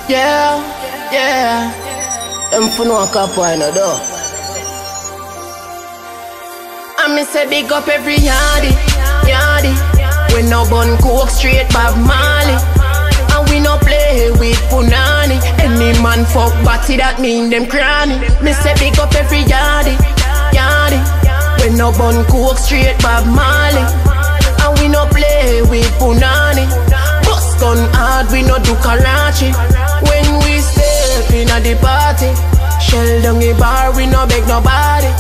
Yeah, yeah. Them for no cap why no do. I me say big up every yardie, yardie. We no bun coke straight Bob Marley. And we no play with punani. Any man fuck body that mean them cranny. Me say big up every yardie, yardie. We no bun coke straight Bob Marley. And we no play with punani. Bust gun hard, we no do Karachi. When we step in at the party, shell down the bar, we no beg nobody.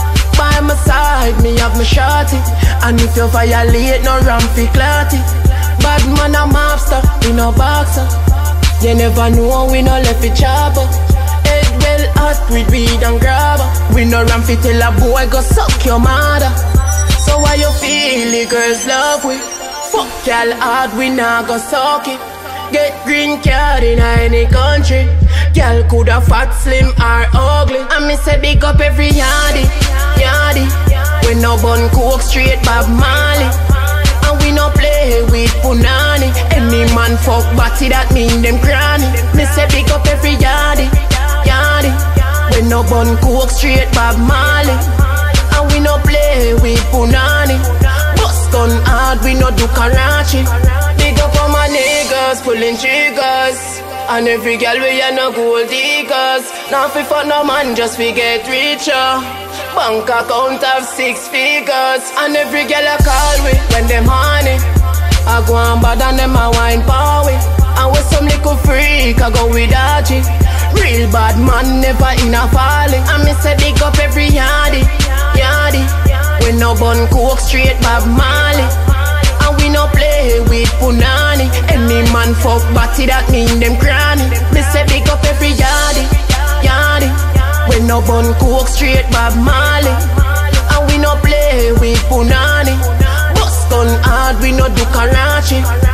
By my side, me have my shorty. And if you violate, no ramp fi clatty. Bad man a mobster, we no boxer. You never know, we no left it chopper. Head well hot with weed and grabber. We no ramp fi tell a boy go suck your mother. So why you feel the girls love we? Fuck y'all hard, we nah go suck it. Get green card in any country. Y'all coulda fat, slim or ugly. And me say big up every yardie, yardie. We no bun coke straight Bob Marley. And we no play with punani. Any man fuck body that mean them cranny. Me say big up every yardie, yardie. We no bun coke straight Bob Marley. And we no play with punani. Bust gun hard, we no do Karachi. Big up on my niggas, pulling triggers. And every girl we are no gold diggers. Now fi fuck no man, just fi get richer. Bank account have 6 figures. And every girl I call we when them honey. I go on bad and them a wine power. And with some little freak I go with Archie. Real bad man never in a folly. And me say big up every yardie, yardie. We no bun coke straight Bob Marley. And we no play with punani. Any man fuck body that mean them cranny. Me say big up every yardie, yardie. We no bun coke straight Bob Marley. And we no play with punani. Bust gun hard, we no do Karachi.